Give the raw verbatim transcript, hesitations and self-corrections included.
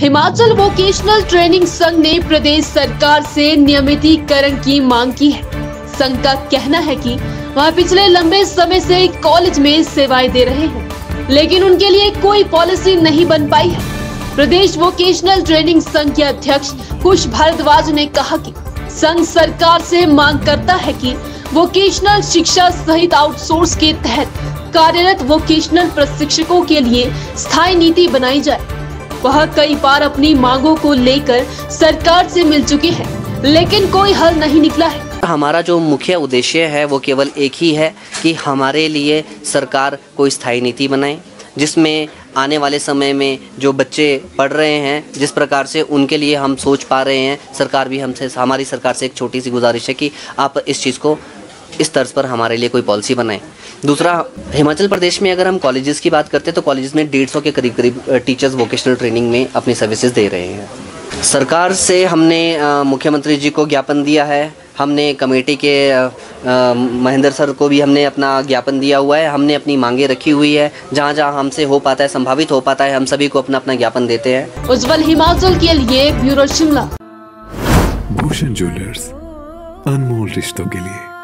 Himachal vocational training संघ ने प्रदेश सरकार से नियमितीकरण की मांग की है। संघ का कहना है कि वह पिछले लंबे समय से कॉलेज में सेवाएं दे रहे हैं, लेकिन उनके लिए कोई पॉलिसी नहीं बन पाई है। प्रदेश वोकेशनल ट्रेनिंग संघ के अध्यक्ष कुश भारद्वाज ने कहा कि संघ सरकार से मांग करता है कि वोकेशनल शिक्षा सहित आउटसोर्स के तहत कार्यरत वोकेशनल प्रशिक्षकों के लिए स्थायी नीति बनाई जाए। वह कई बार अपनी मांगों को लेकर सरकार से मिल चुके हैं, लेकिन कोई हल नहीं निकला है। हमारा जो मुख्य उद्देश्य है वो केवल एक ही है कि हमारे लिए सरकार कोई स्थायी नीति बनाए, जिसमें आने वाले समय में जो बच्चे पढ़ रहे हैं, जिस प्रकार से उनके लिए हम सोच पा रहे हैं, सरकार भी हमसे हमारी सरकार से एक छोटी सी गुजारिश है कि आप इस चीज़ को इस तर्ज पर हमारे लिए कोई पॉलिसी बनाएं। दूसरा, हिमाचल प्रदेश में अगर हम कॉलेजेस की बात करते हैं तो कॉलेजेस में डेढ़ सौ के करीब करीब टीचर्स वोकेशनल ट्रेनिंग में अपनी सर्विसेज दे रहे हैं। सरकार से हमने मुख्यमंत्री जी को ज्ञापन दिया है, हमने कमेटी के महेंद्र सर को भी हमने अपना ज्ञापन दिया हुआ है, हमने अपनी मांगे रखी हुई है। जहां जहां हमसे हो पाता है, संभावित हो पाता है, हम सभी को अपना अपना ज्ञापन देते हैं। उज्जवल हिमाचल के लिए ब्यूरो शिमला। भूषण ज्वेलर्स, अनमोल रिश्तों के लिए।